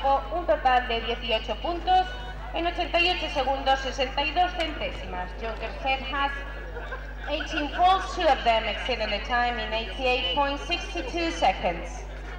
tiempo un total de 18 puntos en 88 segundos 62 centésimas. Junkerstedt has 18 falls, 2 of them exceeded the time in 88.62 seconds.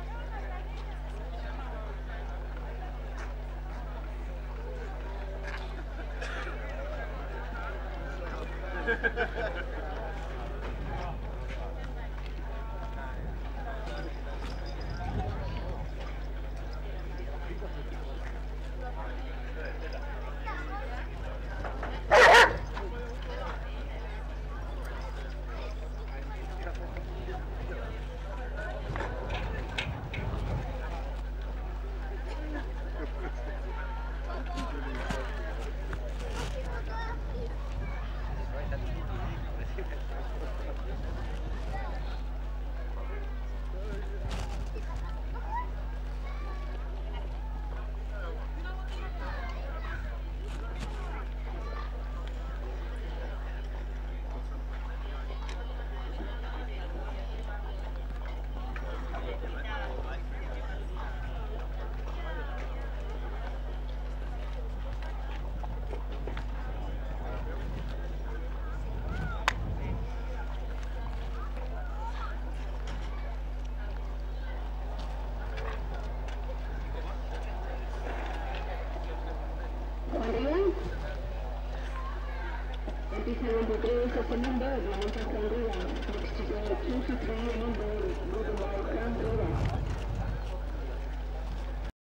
Empieza el 23 segundo, vamos a hacer arriba. Next to go 2 to 3 and on board, moving by Grand River.